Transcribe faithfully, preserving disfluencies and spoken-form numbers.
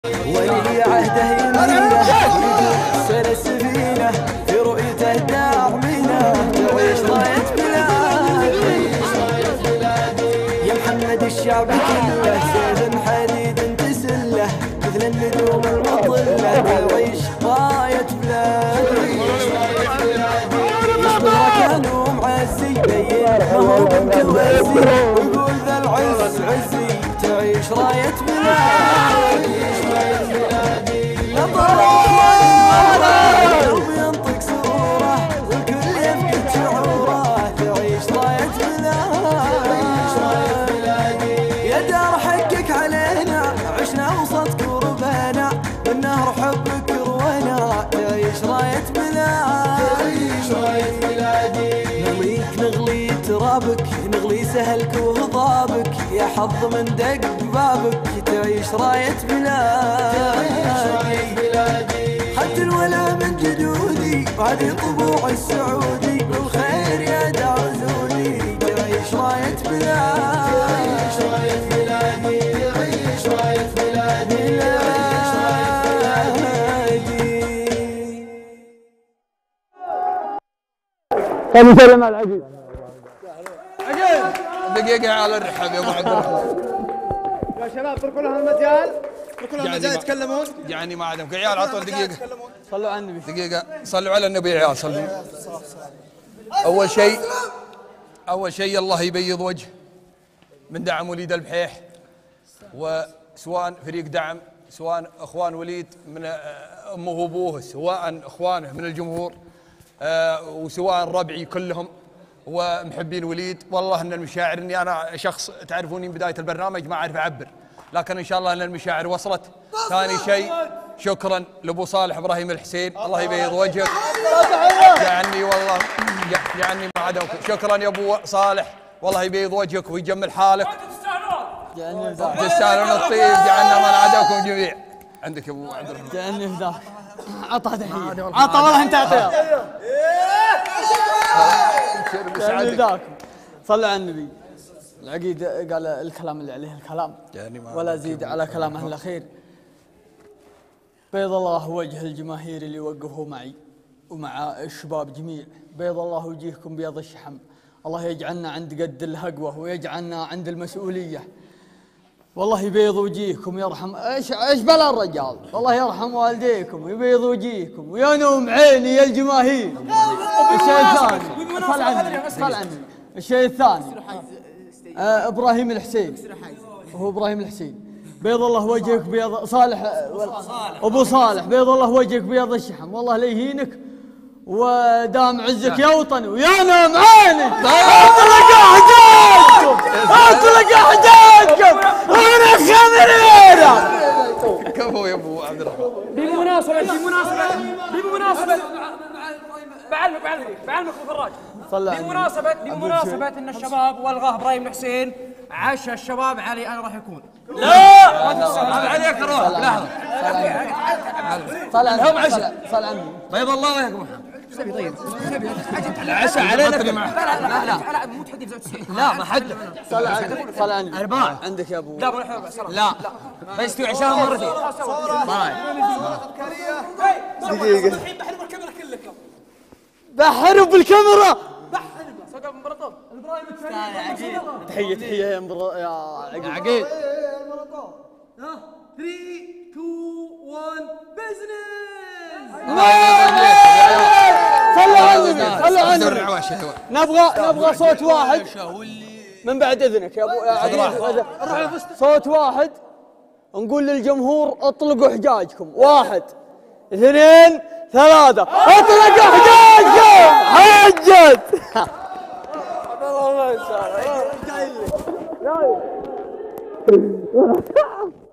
ولي عهده يمينه سل السفينة في رؤيته داعمينه تعيش راية بلادي يا محمد الشعب كله سيف حديد تسله مثل النجوم المطلة تعيش راية بلادي يصبر كانوا معزي بين مهو بكل وزي ويقول ذا العز عزي تعيش راية بلادي القلب ينطق سروره والكل يفقد شعوره تعيش راية بلادي يا دار حقك علينا عشنا وسط كربنا بالنهر حبك روينا تعيش راية بلادي نغليك نغلي ترابك نغلي سهلك وهضابك يا حظ من دق بابك تعيش راية بلادي خدت الولا من جدودي وهذه طبوع السعودي والخير يا دار زودي تعيش راية بلادي تعيش راية بلادي تعيش راية بلادي كان يسلم على العقيد عقيد دقيقة على الرحاب يا ابو عبد الرحمن. يا شباب اتركوا لهم المجال اتركوا لهم المجال يتكلمون. يعني ما عندهم عيال عطوا دقيقة. صلوا على النبي. دقيقة صلوا على النبي يا عيال صلوا. أول شيء أول شيء الله يبيض وجه من دعم وليد البحيح وسواء فريق دعم سواء اخوان وليد من امه وابوه سواء اخوانه من الجمهور أه وسواء ربعي كلهم ومحبين وليد. والله ان المشاعر اني انا شخص تعرفوني من بدايه البرنامج ما اعرف اعبر لكن ان شاء الله ان المشاعر وصلت. ثاني شيء شكرا لابو صالح ابراهيم الحسين الله يبيض وجهك يعني والله يعني ما عدمكم. شكرا يا ابو صالح والله يبيض وجهك ويجمل حالك تستاهلون الطيب جعلنا ما نعدمكم جميع. عندك يا ابو عبد الرحمن جعلني فداك عطها تحيه عطها والله انت اعطيها جعلني فداك. صلوا على النبي. العقيد قال الكلام اللي عليه الكلام ولا زيد على كلام اهل الخير. بيض الله وجه الجماهير اللي وقفوا معي ومع الشباب جميع. بيض الله وجيهكم بيض الشحم. الله يجعلنا عند قد الهقوه ويجعلنا عند المسؤوليه. والله يبيض وجيهكم يرحم ايش ايش بلا الرجال. والله يرحم والديكم ويبيض وجيهكم وينوم عيني يا الجماهير. الشيء الثاني صل عني صل عني. الشيء الثاني آه ابراهيم الحسين هو ابراهيم الحسين بيض الله وجهك بيض صالح ابو صالح بيض الله وجهك بيض الشحم. والله لا يهينك ودام عزك يا وطني وينام عيني. اطلقوا حجاجكم اطلقوا حجاجكم انا خمريره. كفو يا ابو عبد الرحمن. بمناسبة بمناسبة بمناسبة بعلمك بعلمك بعلمك ابو فراج. بمناسبة بمناسبة ان الشباب والغاه ابراهيم الحسين عشا الشباب علي انا راح يكون. لا ما تستاهل عليك روح لحظة. صل على عشا صل عني. بيض الله وجهك محمد. سبي طيب العشاء علينا لا لا لا لا مو تحدي في تسعين لا ما حد صل عني صل عني. أربعة عندك يا ابو لا لا بيستوي عشاء مرتين. دقيقة الحين بحرب الكاميرا كلكم بحرب بالكاميرا بحرب صدق امبراطور ابراهيم الثاني. تحية تحية يا امبراطور يا عقيد امبراطور. ها ثلاثة اثنين واحد بزنس. صلوا على النبي صلوا على النبي. نبغى نبغى صوت واحد من بعد اذنك يا ابو يا عقيد. صوت واحد نقول للجمهور اطلقوا حجاجكم. واحد اثنين ثلاثة اطلقوا حجاجكم. حجت والله ما ان شاء الله